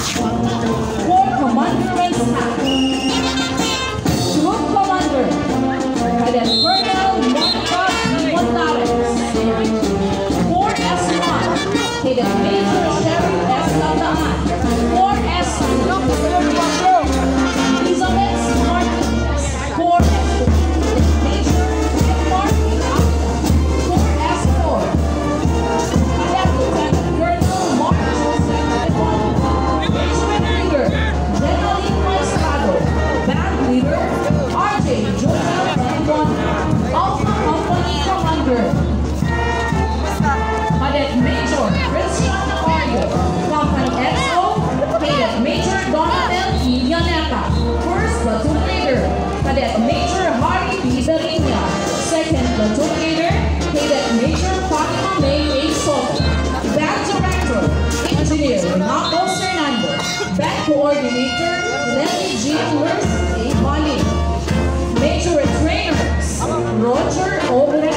Corps Commander and Staff. Troop Commander, Cadet Colonel Monica Montares. Corps S1, Cadet Major Sheriff S. Landaan. Corps S2, Elizabeth Martinez. Corps S2, Major Edward Acta. Corps S4, Cadet Lieutenant Colonel Mark Joseph Economica. Regiment Leader, Generalin Maestado. Band Leader, R.J. Joseph Rendon. Alpha Company Commander, Cadet Major Christian Mario. Company XO, Cadet Major Donatello Yaneta. First Platoon Leader, Cadet Major Harry B. Delinia. Second Platoon Leader, Cadet Major Fatima May A. Soto. Band Director, Engineer Renato Fernando. Band Coordinator, Lenny G. Lurs A. Bali. Major Trainers, Roger O.